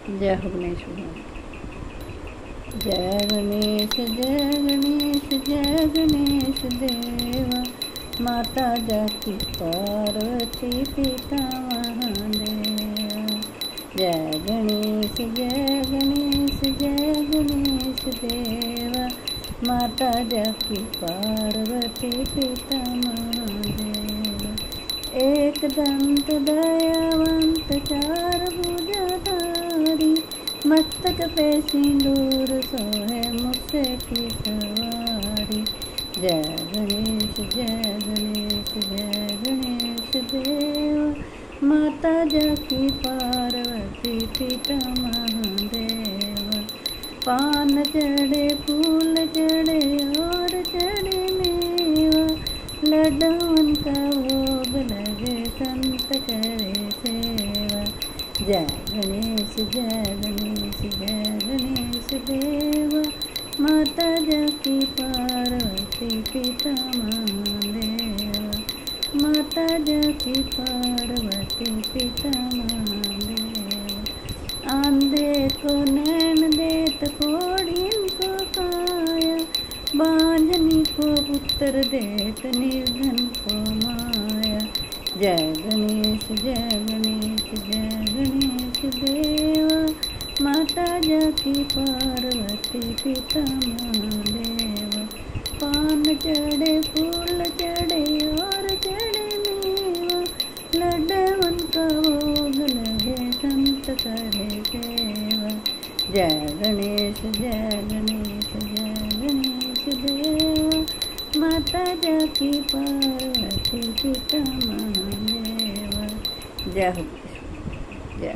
जय हो गणेश भगवान। जय गणेश जय गणेश जय गणेश देवा, माता जाकी पार्वती पिता महादेवा। जय गणेश जय गणेश जय गणेश देवा, माता जाकी पार्वती पिता महादेवा। एक दंत दयावंत चार भुजाधारी, मस्तक पे सिंदूर सोहे मुझसे की सवारी। जय गणेश जय गणेश जय गणेश देवा, माता जाकी पार्वती पिता महादेवा। पान चढ़े फूल चढ़े और चढ़े मेवा, लड्डून का भोग लगे संत करे सेवा। जय गणेश जय गणेश जय गणेश देवा, माता जाकी पार्वती पिता महादेवा। माता जाकी पार्वती पिता महादेवा। आंधे को नैन देत कोढ़िन को काया, बांझनी को पुत्र देत निर्धन को माया। जय गणेश जय गणेश जय गणेश देवा, माता जाकी पार्वती पिता महादेवा। पान चढ़े फूल चढ़े और चढ़े मेवा, लड्डून का भोग लगे संत करे सेवा। जय गणेश जय गणेश जय गणेश देवा, माता जाकी पार्वती पिता महादेवा। जय हो जय।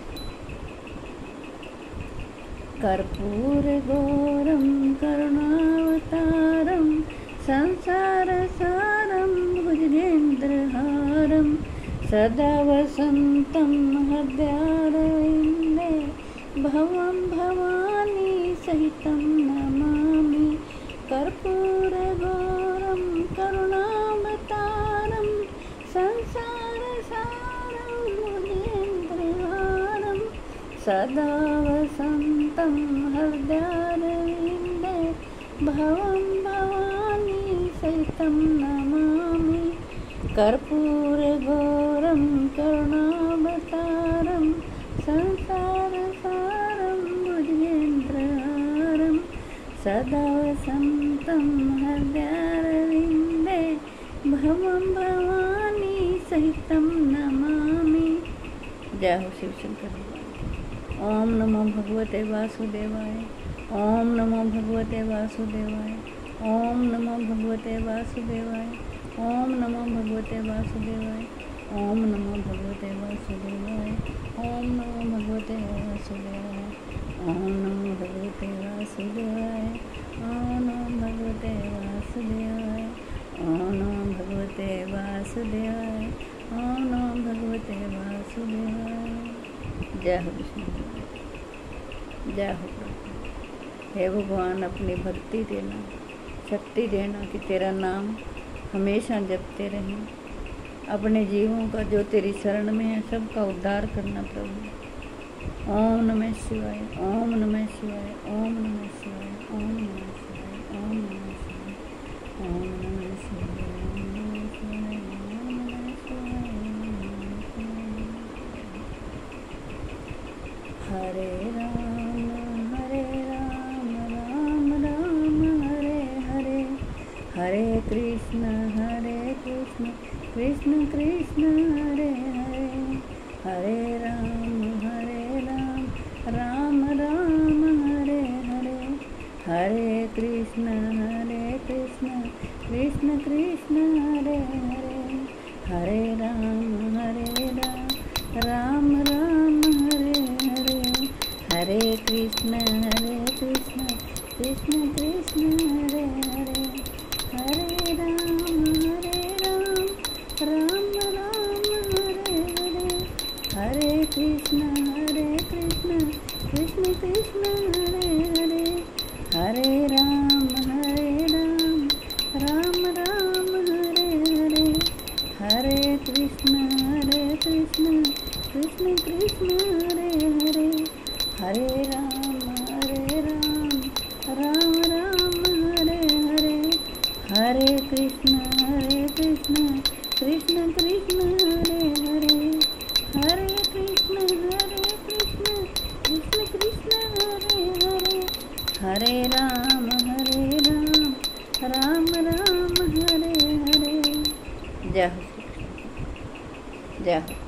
कर्पूर गौरम करुणावतारम, संसार सारम भुजगेन्द्रहारम, सदा वसंतम हृदयारविन्दे, भवं भवानी सहितं नमामि। कर्पूर गौरम करुणावतारम, संसार सारम भुजगेन्द्रहारम, सदा वसंतं हृदयारविन्दे, भवं भवानी सहितं नमामि। कर्पूर गौरम करुणावतारम, संसार सारम भुजगेन्द्रहारम, सदा वसंतं हृदयारविन्दे, भवं भवानी सहितं नमामि। जय हो शिव शंकर भगवान। ओम नमो भगवते वासुदेवाय, ओम नमो भगवते वासुदेवाय, ओम नमो भगवते वासुदेवाय, ओम नमो भगवते वासुदेवाय, ओम नमो भगवते वासुदेवाय, ओम नमो भगवते वासुदेवाय, ओम नमो भगवते वासुदेवाय, ओम नमो भगवते वासुदेवाय, ओम नमो भगवते वासुदेवाय, ओम नमो भगवते वासुदेवाय। जय हो विष्णु, जय हो प्रभु। हे भगवान, अपनी भक्ति देना, शक्ति देना कि तेरा नाम हमेशा जपते रहें। अपने जीवों का जो तेरी शरण में है सबका उद्धार करना प्रभु। ओम नमः शिवाय, ओम नमः शिवाय, ओम नमः शिवाय, ओम नमः शिवाय, ओम नमः शिवाय, ओम नमः शिवाय, ओम नमः शिवाय, ओम नमः शिवाय। हरे राम राम राम हरे हरे, हरे कृष्ण कृष्ण कृष्ण हरे हरे, हरे राम राम राम हरे हरे, हरे कृष्ण कृष्ण कृष्ण हरे हरे, हरे राम राम राम हरे हरे, हरे कृष्ण कृष्ण कृष्ण हरे हरे, हरे राम राम राम हरे हरे, हरे कृष्ण कृष्ण कृष्ण हरे हरे, हरे राम राम राम हरे हरे, हरे कृष्ण कृष्ण कृष्ण हरे हरे, हरे कृष्ण कृष्ण कृष्ण हरे हरे, हरे कृष्ण कृष्ण कृष्ण हरे हरे, हरे राम राम राम हरे हरे। जय हो, जय हो।